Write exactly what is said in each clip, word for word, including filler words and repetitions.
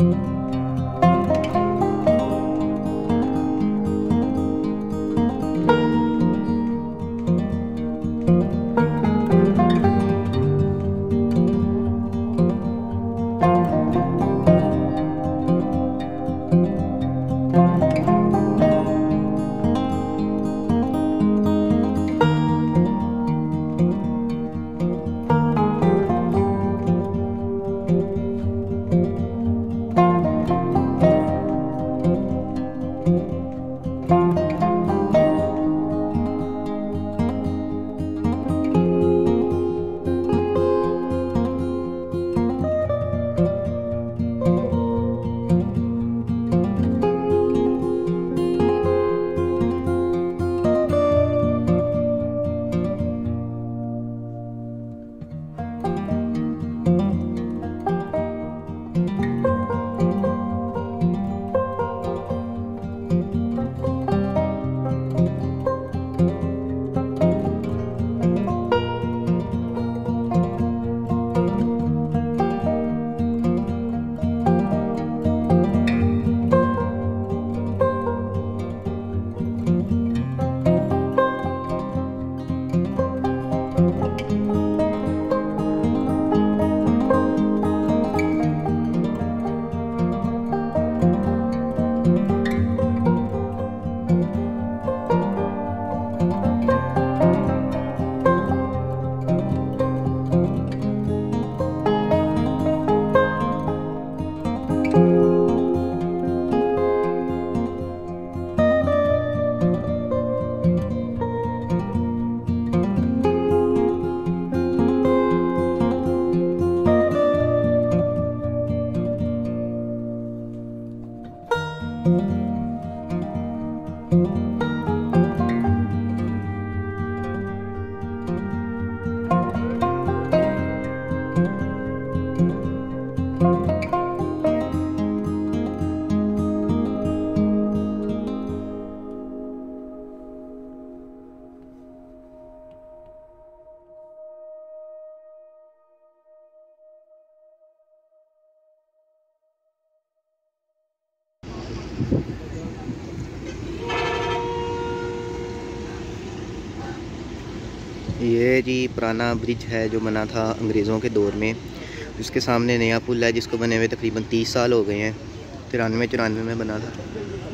ये जी पुराना ब्रिज है जो बना था अंग्रेज़ों के दौर में। इसके सामने नया पुल है जिसको बने हुए तकरीबन तीस साल हो गए हैं। तिरानवे चौरानवे में बना था।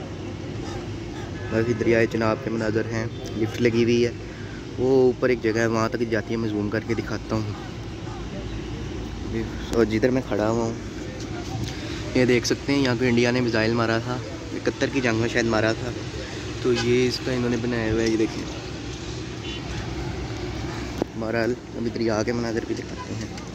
बस दरियाए चनाब के मनाजर हैं। लिफ्ट लगी हुई है, वो ऊपर एक जगह है वहाँ तक जाती है। मैं जूम करके दिखाता हूँ। और जिधर मैं खड़ा हुआ हूँ ये देख सकते हैं, यहाँ पे इंडिया ने मिसाइल मारा था, इकहत्तर की जंग में शायद मारा था। तो ये इसका इन्होंने बनाया हुआ है, ये देखिए। बहरहाल अभी दरिया के मनाजर भी दिखाते हैं।